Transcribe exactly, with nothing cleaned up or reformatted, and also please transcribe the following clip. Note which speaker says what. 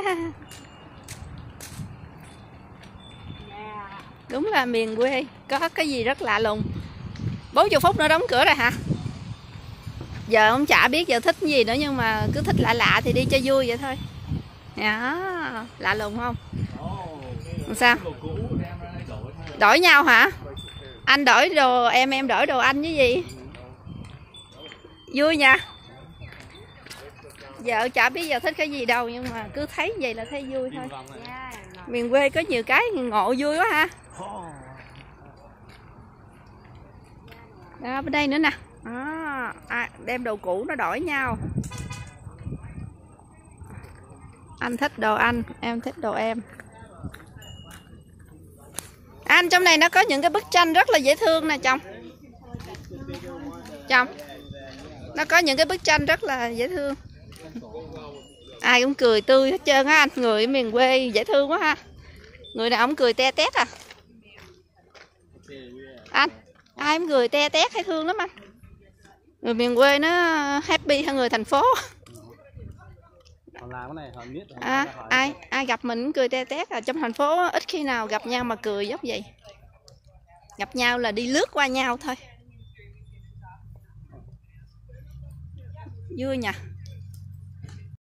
Speaker 1: Đúng là miền quê có cái gì rất lạ lùng. Bốn mươi phút nữa đóng cửa rồi hả? Giờ ông chả biết giờ thích cái gì nữa, nhưng mà cứ thích lạ lạ thì đi cho vui vậy thôi. Đó, lạ lùng không? Sao? Đổi nhau hả? Anh đổi đồ em, em đổi đồ anh với gì? Vui nha. Giờ chả biết giờ thích cái gì đâu, nhưng mà cứ thấy vậy là thấy vui thôi. Miền quê có nhiều cái ngộ vui quá ha. Đó, bên đây nữa nè. À, à, đem đồ cũ nó đổi nhau. Anh thích đồ anh, em thích đồ em. Anh, trong này nó có những cái bức tranh rất là dễ thương nè chồng. Chồng, nó có những cái bức tranh rất là dễ thương. Ai cũng cười tươi hết trơn á anh. Người miền quê dễ thương quá ha. Người nào cũng cười te tét à. Anh, ai cũng cười te tét hay thương lắm anh. Người miền quê nó happy hơn người thành phố. À, ai ai gặp mình cũng cười te tét à. Trong thành phố ít khi nào gặp nhau mà cười giống vậy. Gặp nhau là đi lướt qua nhau thôi. Vui nhỉ.